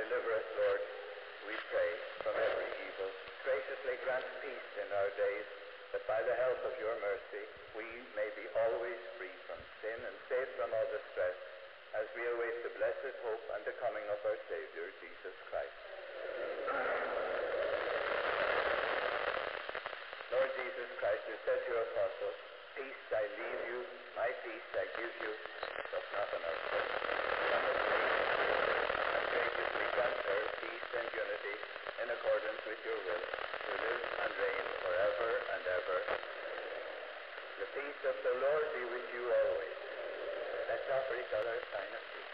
Deliver us, Lord, we pray, from every evil. Graciously grant peace in our days, that by the help of your mercy we may be always free from sin and safe from all distress, as we await the blessed hope and the coming of our Saviour, Jesus Christ. Lord Jesus Christ, who said to your apostles, peace I leave you, my peace I give you, look not on our sins, but on and graciously grant her peace and unity in accordance with your will, who live and reign forever and ever. The peace of the Lord be with you always. Let's offer each other a sign of peace.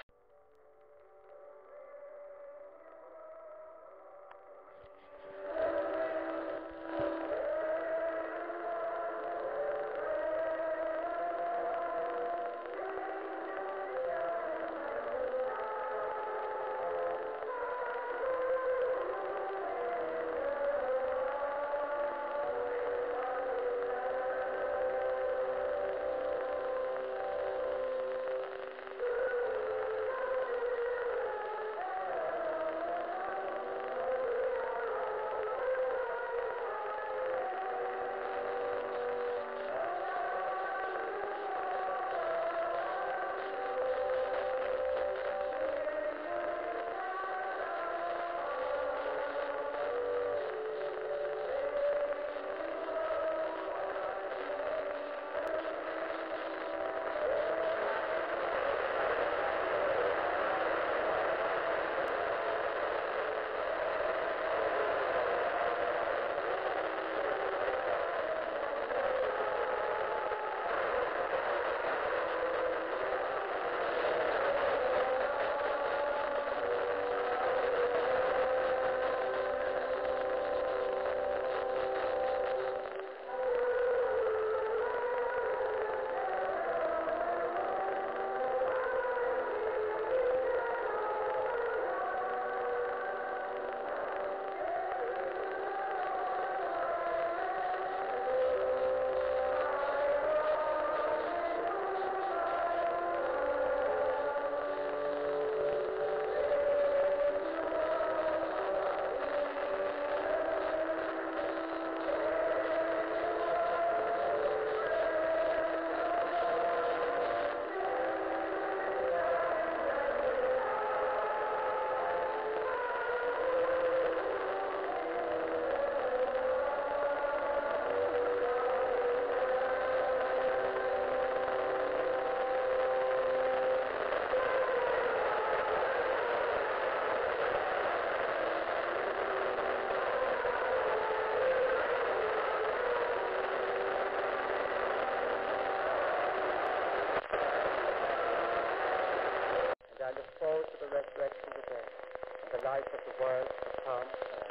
I look forward to the resurrection of the dead and the life of the world to come.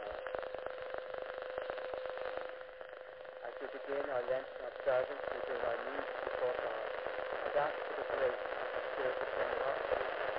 As we begin our Lenten observance, we bring our needs before God and ask for the grace of the Spirit of generosity.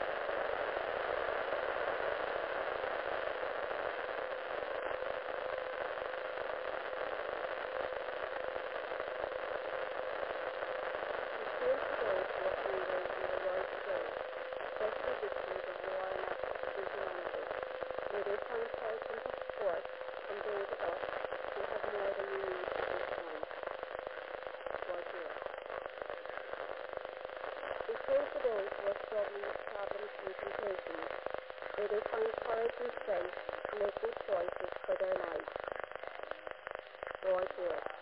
May they find courage and strength to make good choices for their lives. Lord, hear us.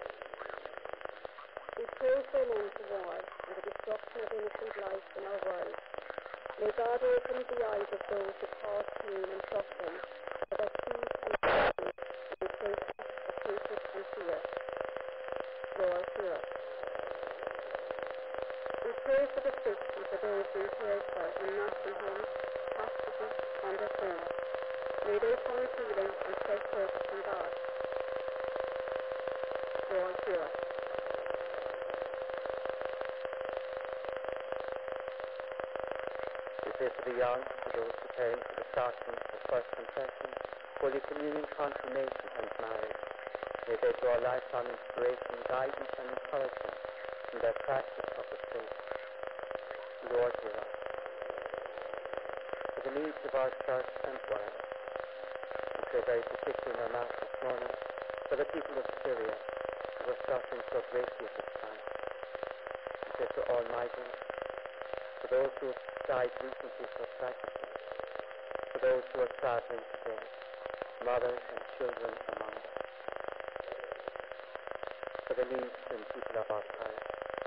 We pray for an end to war and the destruction of innocent life in our world. May God open the eyes of those who cause pain and suffering, so that peace and happiness may be places of hatred and fear. Lord, hear us. We pray for the sick and for those being cared for in nursing homes, hospitals, and at home. May they find healing and fresh hope from God. Lord, hear us. We pray for the young, for those preparing for the sacrament of first confession, Holy Communion, confirmation, and marriage. May they draw lifelong inspiration, guidance, and encouragement from their practice of the faith. Lord, hear us. For the needs of our church and world. We pray very particularly in our Mass this morning for the people of Syria who are suffering so greatly at this time. We pray for all migrants, for those who have died recently so tragically, for those who are traveling today, mothers and children among them, for the needs and people of our parish.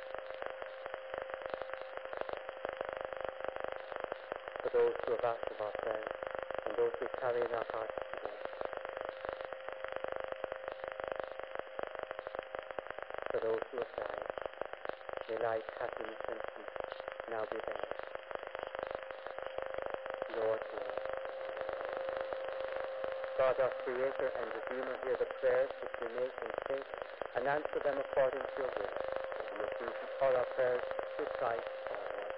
For those who have asked of our prayers and those we carry in our hearts today. For those who have died, may life, happiness and peace now be theirs. Lord, hear us. God, our Creator and Redeemer, hear the prayers which we make in faith and answer them according to your will. And may Jesus all our prayers through Christ our Lord.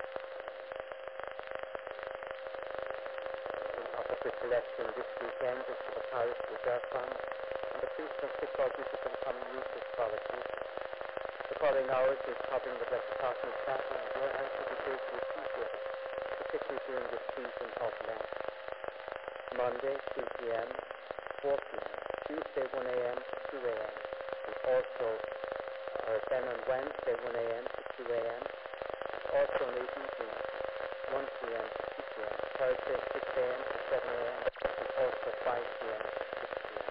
Of the collection this weekend is for the Parish Reserve Fund and the priest of Sickball Bishop and Common Eustace College. The following hours is covering the Blessed Cosmic Chapel and your help will be greatly appreciated, particularly during this season of Lent. Monday, 3 p.m., 4 p.m., Tuesday, 1 a.m. to 2 a.m., and also, then on Wednesday, 1 a.m. to 2 a.m., and also on the evening, 1 p.m. to 2 p.m., Thursday, 6 a.m. to 7 a.m., and also 5 p.m. to 6 p.m.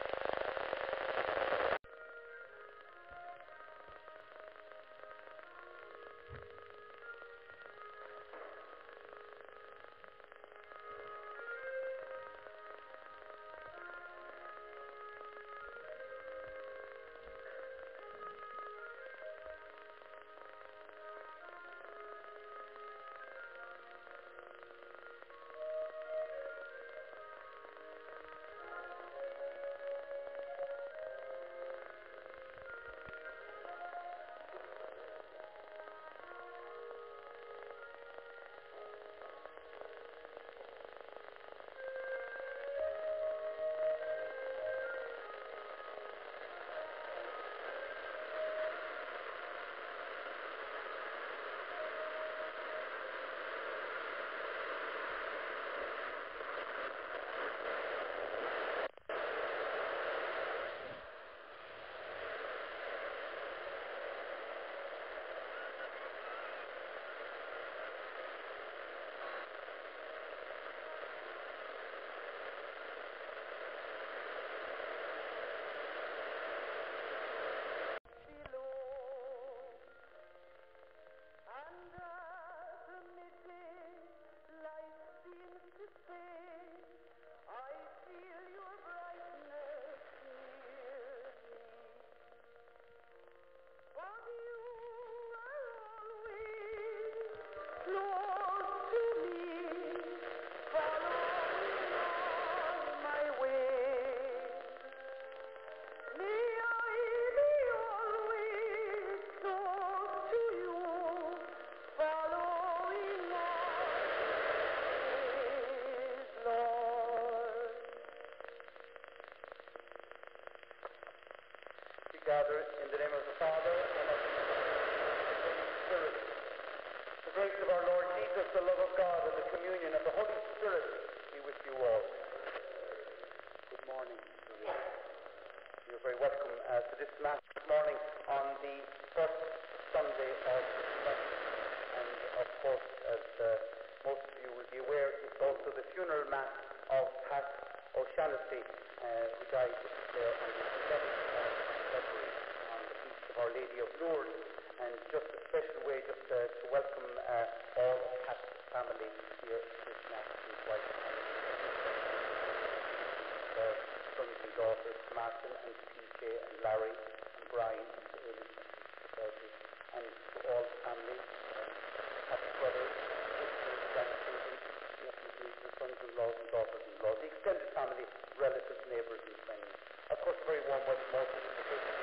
Gather in the name of the Father, and of the Son, and of the Holy Spirit. The grace of our Lord Jesus, the love of God, and the communion of the Holy Spirit be with you all. Good morning to you. You're very welcome to this Mass this morning on the first Sunday of Lent. And of course, as most of you will be aware, it's also the funeral Mass of Pat O'Shaughnessy, who died there on the 7th of February on the feast of Our Lady of Lourdes. And just a special way just to welcome all of Pat's family here at this Mass, his wife and their sons and daughters, Martin and PJ and Larry and Brian and Amy and to all the family, Pat's brothers, sisters, grandchildren, nephews, sons-in-laws and daughters-in-law, the extended family, relatives, neighbours and friends. Of course, a very warm welcome also to the church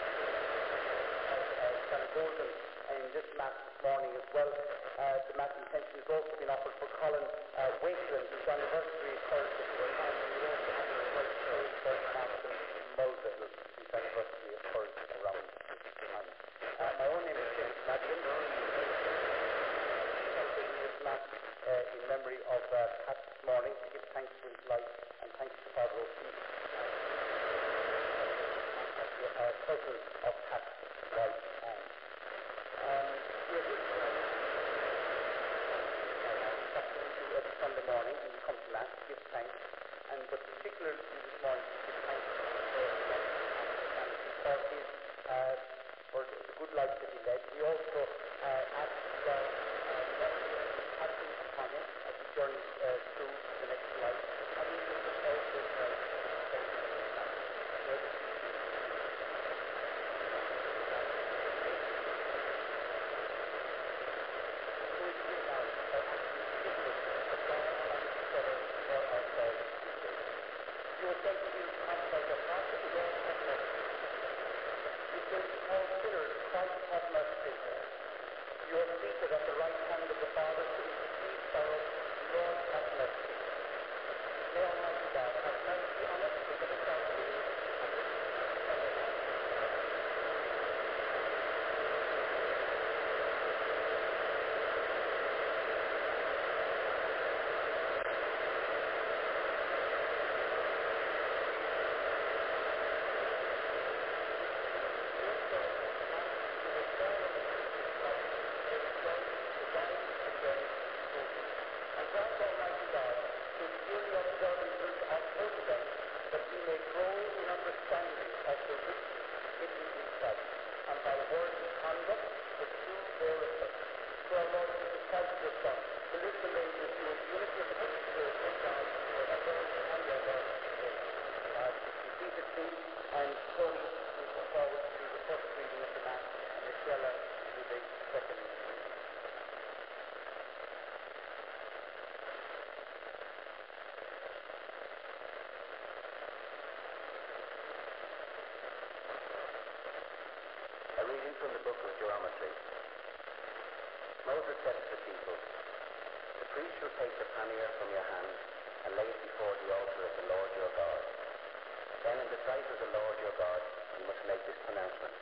of St. Golden in this Mass this morning as well. The Mass intention has also been offered for Colin Wakeland, whose anniversary occurs this weekend, and we also have a well for Martin Mulvihill, whose anniversary occurs around this time. My own name is James Madden. This Mass in memory of Pat this morning to give thanks for his life and thanks to Father O'Keefe and cousins of Pat's wife, Anne. We are here every Sunday morning when we come to Mass to give thanks, but particularly this morning to give thanks for the good life that he led. We also ask God blessing upon him as he journeys through the next life. And we also you are seated at the right hand of the Father to intercede for us. Lord, have mercy. May Almighty God have mercy on us, forgive us our sins, and Tony will come forward to the first reading of the Mass, and Michelle to the second reading. A reading from the book of Geometry. Moses said to the people, "The priest shall take the pannier from your hand and lay it before the altar of the Lord your God. Then in the sight of the Lord your God, you must make this pronouncement.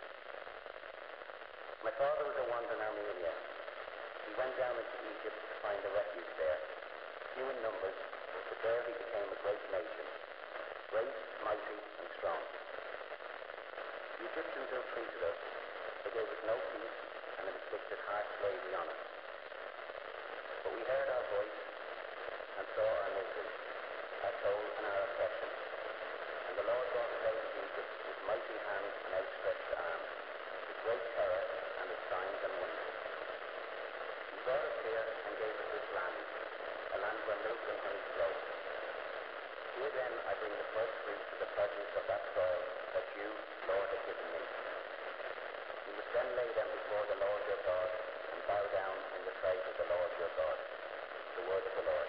My father was a wanderer in Armenia. He went down into Egypt to find a refuge there, few in numbers, but there he became a great nation, great, mighty, and strong. The Egyptians ill-treated us. They gave us no peace and inflicted hard slavery on us. But we heard our voice and saw our misery, our toil and our oppression. And the Lord brought us out of Egypt with mighty hand and outstretched arm, with great terror and with signs and wonders. He brought us here and gave us this land, a land where milk and honey flow. Here then I bring the first fruits of the produce of that soil that you, Lord, have given me. You must then lay them before the Lord your God and bow down in the sight of the Lord your God." The word of the Lord.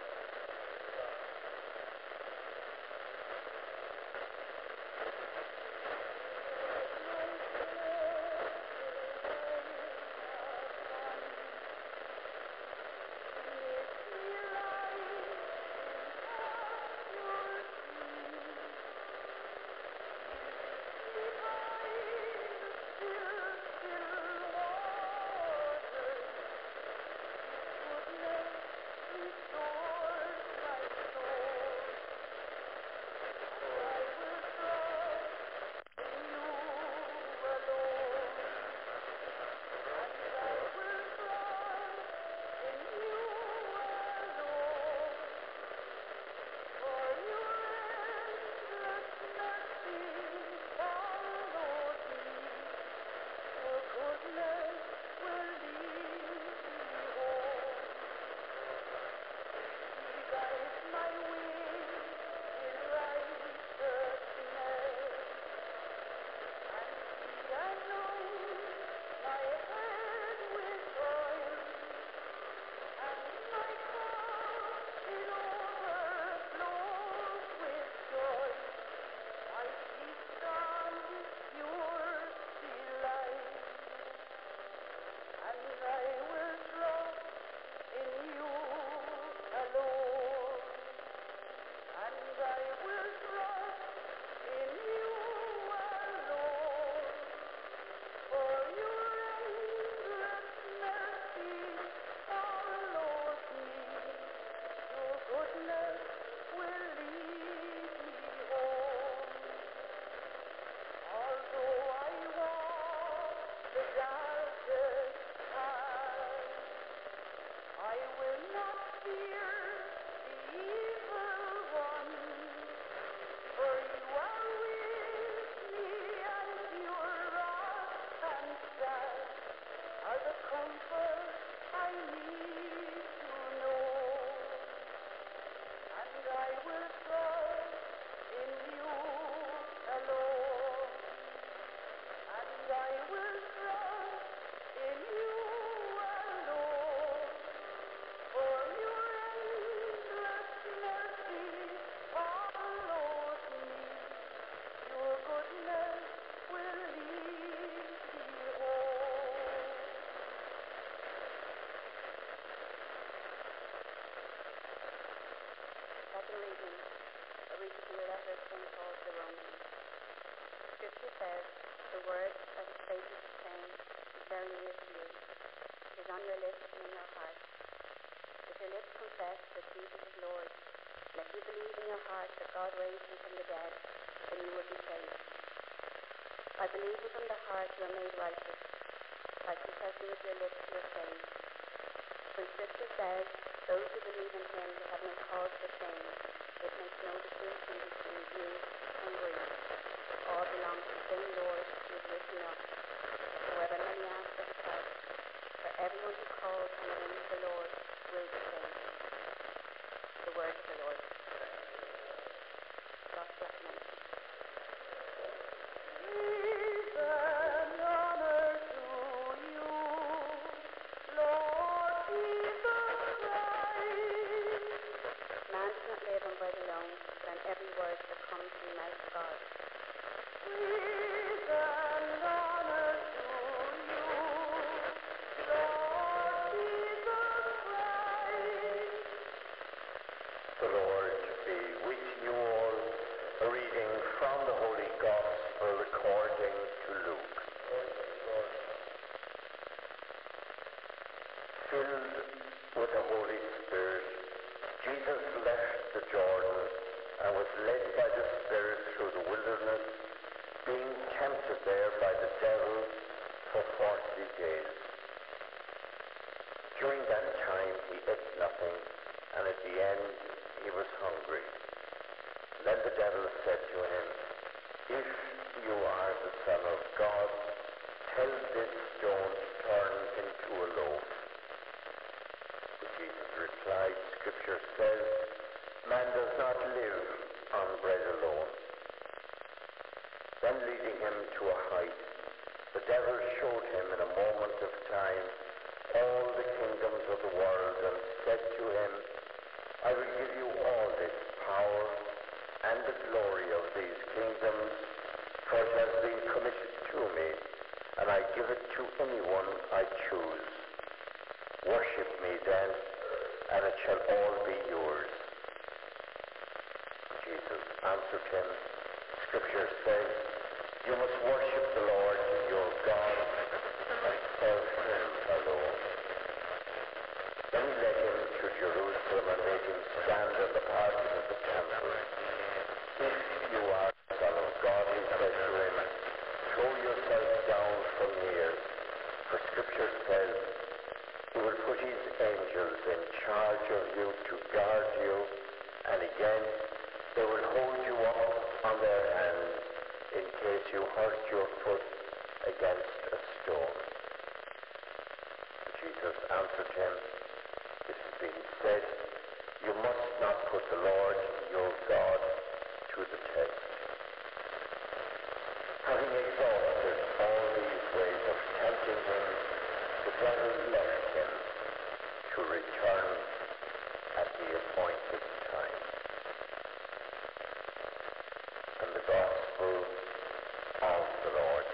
Restore second reading, a reading from the letter of St. Paul to the Romans. Scripture says, the word that is faithful to saying is very near to you. It is on your lips and in your heart. If your lips confess that Jesus is Lord, and if you believe in your heart that God raised him from the dead, then you will be saved. By believing from the heart you are made righteous. By confessing with your lips you are saved. When Scripture says, those who believe in him have no cause for shame, it makes no distinction between Jew and Greek. All belong to the same Lord who is rich enough. However many ask for his help, for everyone who calls on the name of the Lord will be saved. The word of the Lord. Gospel acclamation. Peace and honor to you, Lord Jesus Christ. Man cannot live on bread alone, but on every word that comes from the mouth of God. Peace and honor to you, Lord Jesus Christ. The Lord be with you all. A reading from the Holy Gospel according to Luke. Filled with the Holy Spirit, Jesus left the Jordan and was led by the Spirit through the wilderness, being tempted there by the devil for 40 days. During that time he ate nothing, and at the end he was hungry. Then the devil said to him, if you are the Son of God, tell this stone to turn into a loaf. But Jesus replied, Scripture says, man does not live on bread alone. Then leading him to a height, the devil showed him in a moment of time all the kingdoms of the world and said to him, I will give you all this power and the glory of these kingdoms, for it has been committed to me, and I give it to anyone I choose. Worship me then, and it shall all be yours. Jesus answered him, Scripture says, you must worship the Lord your God and serve him alone. Then he led him to Jerusalem and made him stand on the parting of the temple. If you are the Son of God, he said to him, throw yourself down from here, for Scripture says, he will put his angels in charge of you to guard you, and again, they will hold you up on their hands in case you hurt your foot against a stone. Jesus answered him, it has been said, you must not put the Lord your God to the test. Having exhausted all these ways of tempting him, the devil left him to return at the appointed time. And the Gospel of the Lord.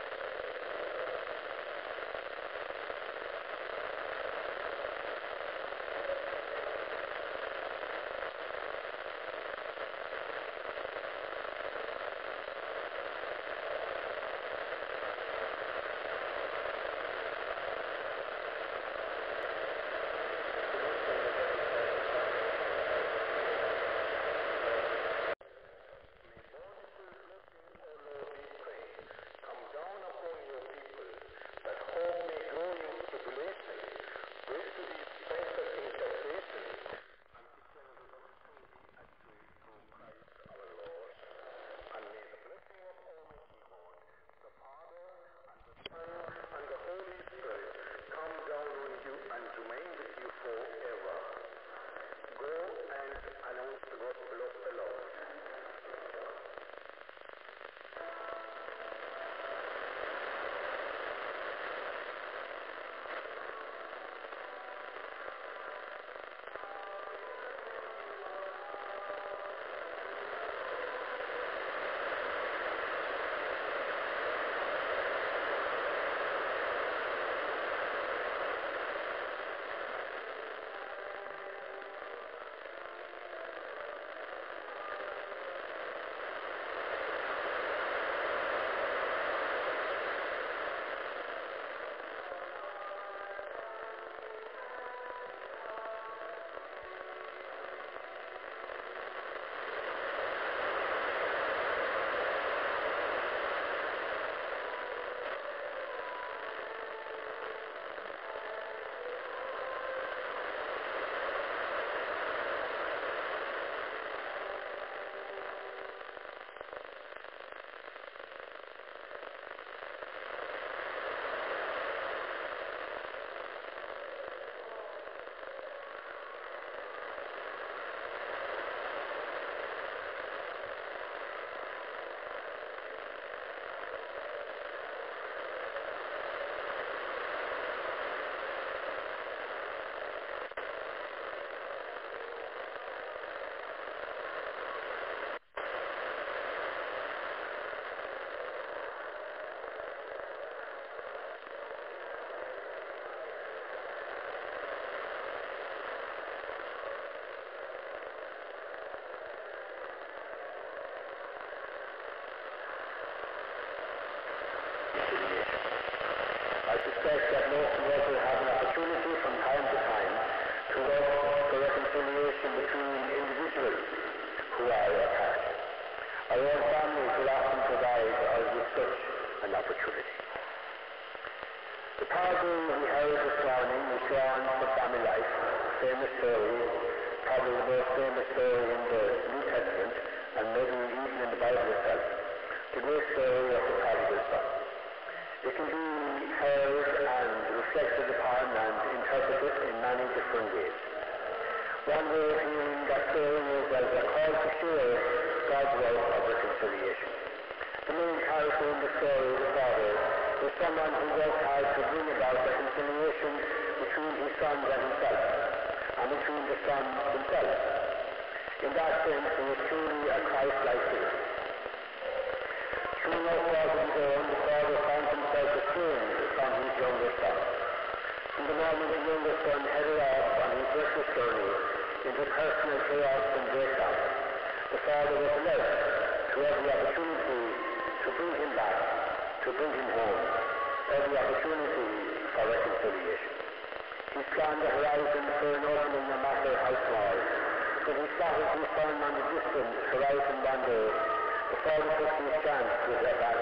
stress that most of us will have an opportunity from time to time to work for reconciliation between individuals who are apart. Our own families will often provide us with such an opportunity. The parable we heard this morning was drawn from family life, a famous story, probably the most famous story in the New Testament, and maybe even in the Bible itself, the great story of the prodigal son. It can be heard and reflected upon and interpreted in many different ways. One way of hearing that story is as a call to share God's love of reconciliation. The main character in the story, the father, was someone who worked hard to bring about reconciliation between his sons and himself, and between the sons themselves. In that sense, he was truly a Christ-like figure. Through no fault of his own, the father found himself estranged from his younger son. From the moment the younger son headed off on his reckless journey into personal chaos and breakdown, the father was alert to every opportunity to bring him back, to bring him home, every opportunity for reconciliation. He scanned the horizon for an opening, no matter how small. When he spotted his son on the distant horizon one day, the father took his chance with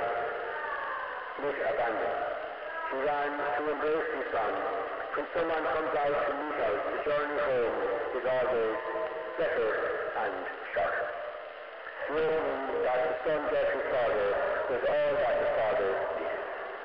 abandon. He ran to embrace his son. When someone comes out to meet us, the journey home is always better and shorter. The opening that the son gave his father was all that the father needed.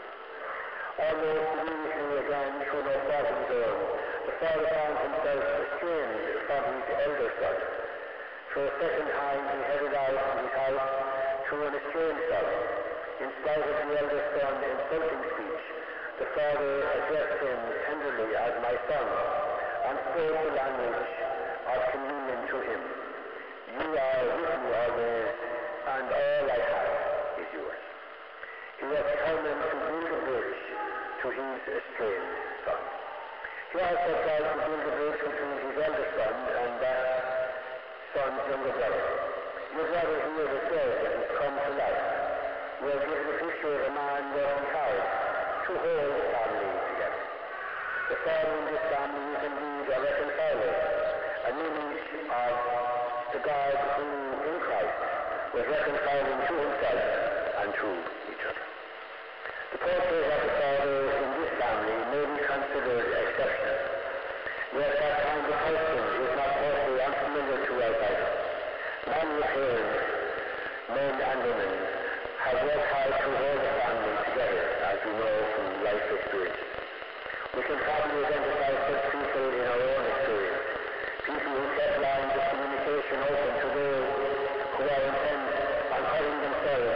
Almost immediately again, through no fault of his own, the father found himself estranged from his elder son. For a second time he headed out from his house to an estranged son. In spite of the elder son's insulting speech, the father addressed him tenderly as my son, and spoke the language of communion to him. You are with me always, and all I have is yours. He was determined to build a bridge to his estranged son. He also tried to build a bridge between his elder son and that son's younger brother. Your brother here is dead and he's come to life. We are given a picture of a man working hard to hold the family together. The father in this family is indeed a reconciler, an image of the God who in Christ was reconciling to himself and to each other. The portrait of the father in this family may be considered exceptional. Yet that kind of person is not totally unfamiliar to us either. Many parents, men and women, have worked hard to hold the family together, as we know from life experiences. We can probably identify such people in our own experience. People who kept lines of communication open to those who are intent on cutting themselves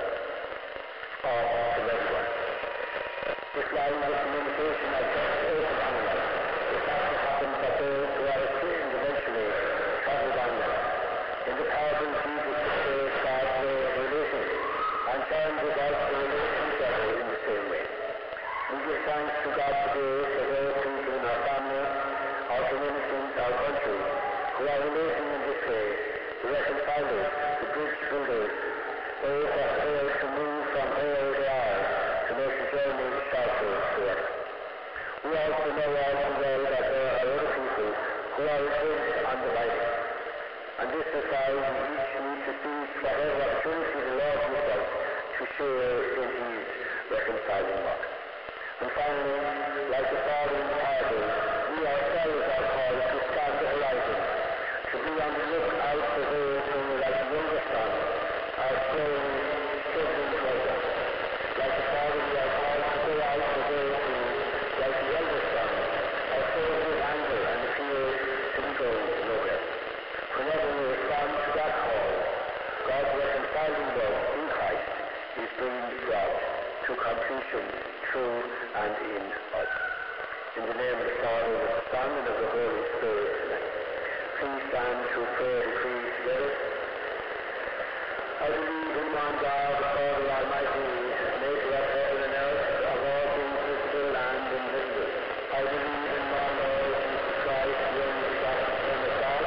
off from everyone. This line of communication are kept open on us. It often happens that those who are estranged eventually travel down them. In the parable, Jesus portrays God's way of relating, and challenges us to relate to each other in the same way. We give thanks to God today for those people in our family, our communities, our country, who are relating in this way, the reconcilers, the bridge builders, those that are able to move from where they are to make the journey shorter to others. We also know all too well that there are other people who are intent on dividing. And this is why we each need to seize whatever opportunity the Lord gives us to share in his reconciling work. And finally, like the father in the parable, we ourselves are called to scan the horizon, to be on the lookout for those who, like the younger son, are slowly struggling towards us. Like the father, we are called to go out for those who, like the elder son, are filled with anger and appear to be going nowhere. Whenever we respond to that call, God's reconciling work in Christ is being brought to completion through and in us. In the name of the Father, and of the Son, and of the Holy Spirit. Amen. Please stand to pray the creed together. I believe in one God, the Father Almighty, maker of heaven and earth, of all things visible and invisible. I believe in one Lord Jesus Christ, the only begotten Son of God,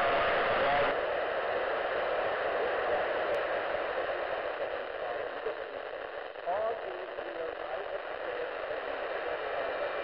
all these years I have prayed that you together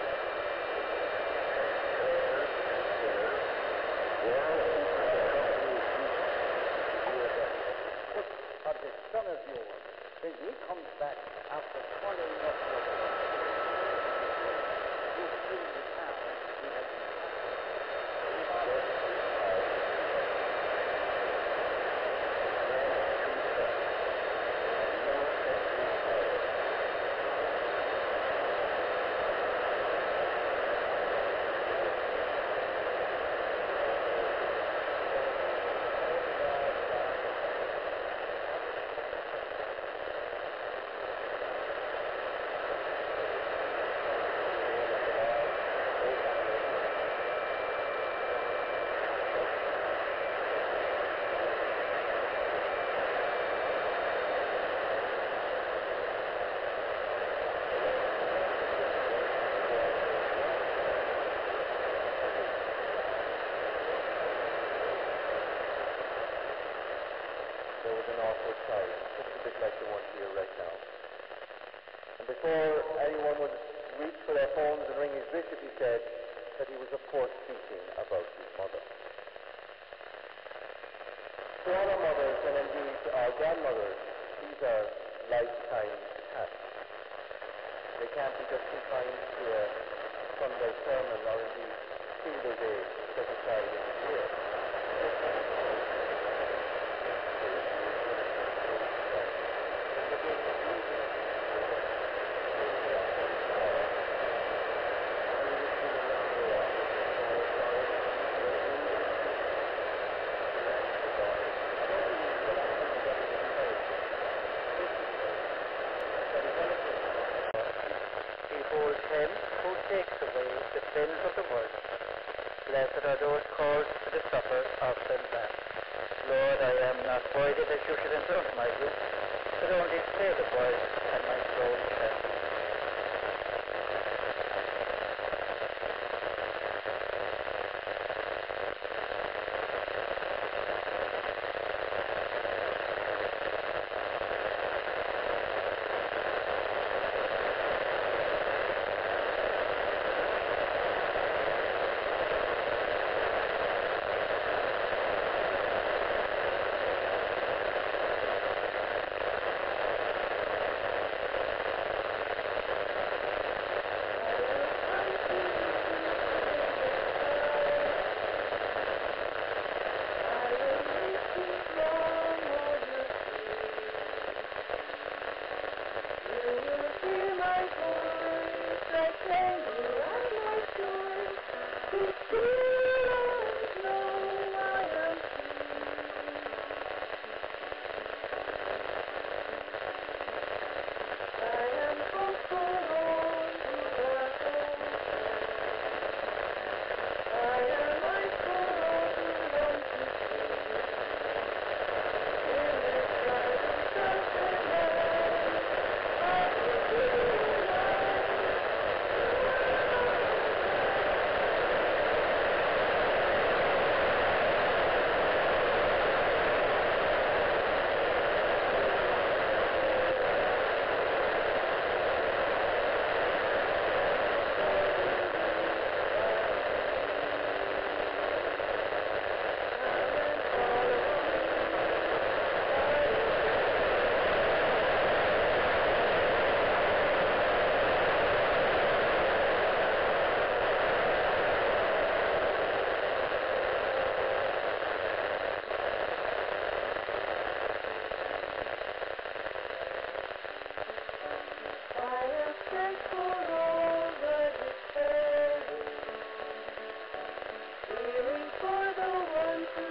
there was an awkward silence. It was a bit like the one here right now. And before anyone would reach for their phones and ring his bishop, he said that he was, of course, speaking about his mother. To all our mothers, and indeed our grandmothers, these are lifetime tasks. They can't be just confined to a Sunday sermon or indeed single day set aside in the year. Behold him who takes away the sins of the world. Blessed are those called to the supper of the Lamb. Lord, I am not worthy that you should enter into my roof, but only say the word, and my soul shall be.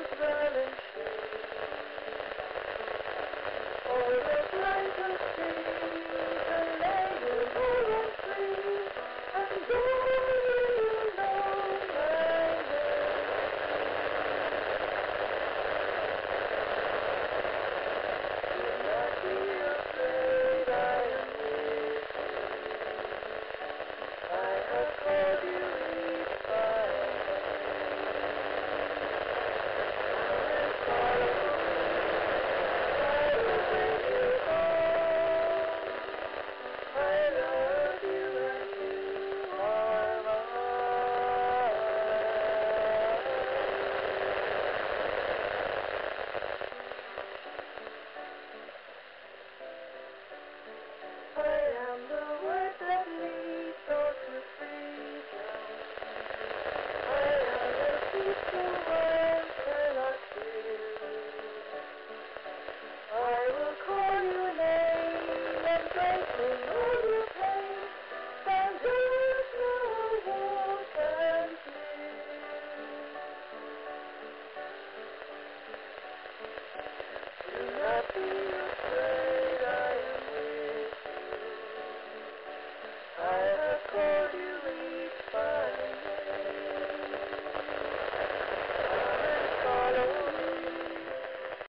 For the blind to see.